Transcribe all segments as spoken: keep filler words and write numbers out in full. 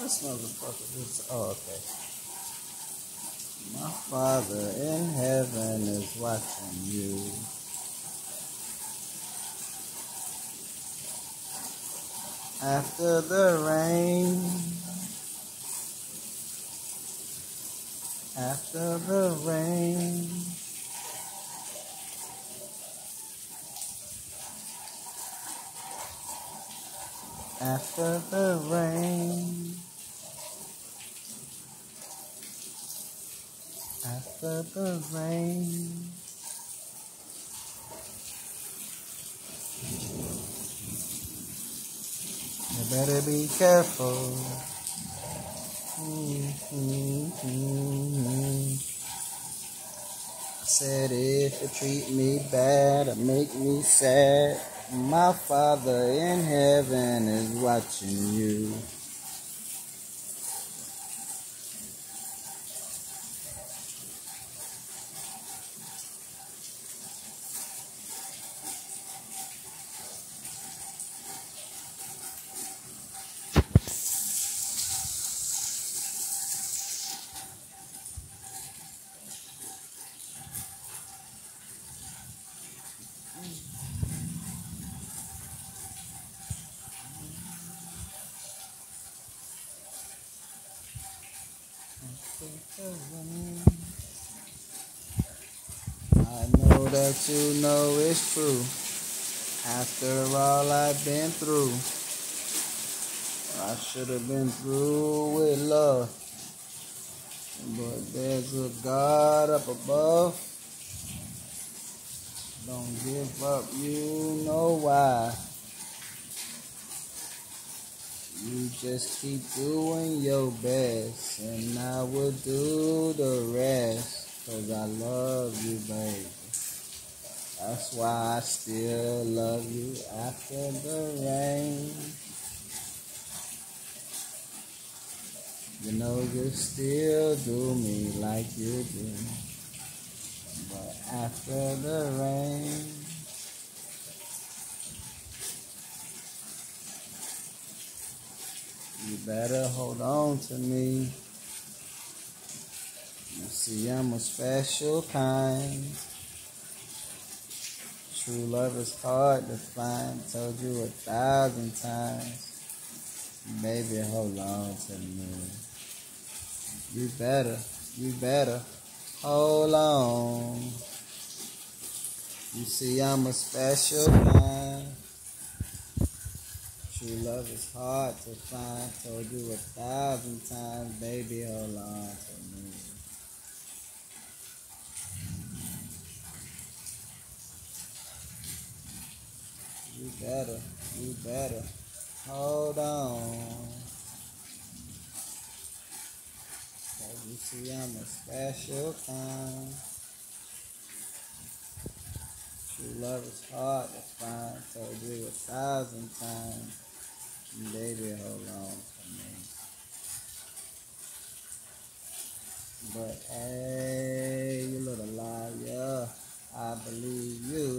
This motherfucker is. Oh, okay. My Father in heaven is watching you. After the rain, after the rain, after the rain, after the rain. You better be careful. Mm-hmm. I said if you treat me bad or make me sad, my Father in heaven is watching you. I know that you know it's true. After all I've been through, I should have been through with love. But there's a God up above. Don't give up, you know why. You just keep doing your best, and I will do the rest, 'cause I love you, baby. That's why I still love you after the rain. You know you still do me like you do, but after the rain, you better hold on to me. You see, I'm a special kind. True love is hard to find. Told you a thousand times. Baby, hold on to me. You better, you better hold on. You see, I'm a special kind. True love is hard to find. Told you a thousand times. Baby, hold on to me. You better, you better hold on. Cause you see, I'm a special kind. True love is hard to find. Told you a thousand times. Baby, hold on to me. But hey, you little liar, I believe you.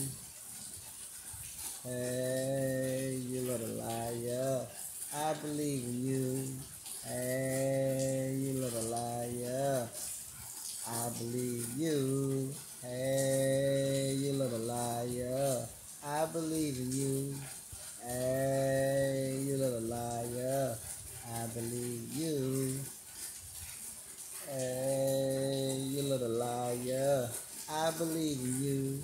Hey, you little liar, I believe in you. Hey, you little liar, I believe you. Hey, you little liar, I believe in you. Hey, you little liar, I believe you. Hey, you little liar, I believe in you.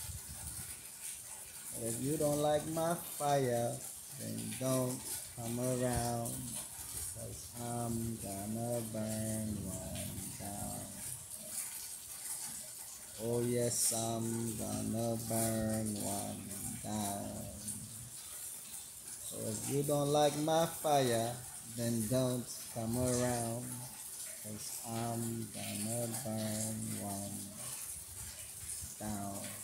And if you don't like my fire, then don't come around, 'cause I'm gonna burn one down. Oh yes, I'm gonna burn one down. So if you don't like my fire, then don't come around, 'cause I'm gonna burn one down.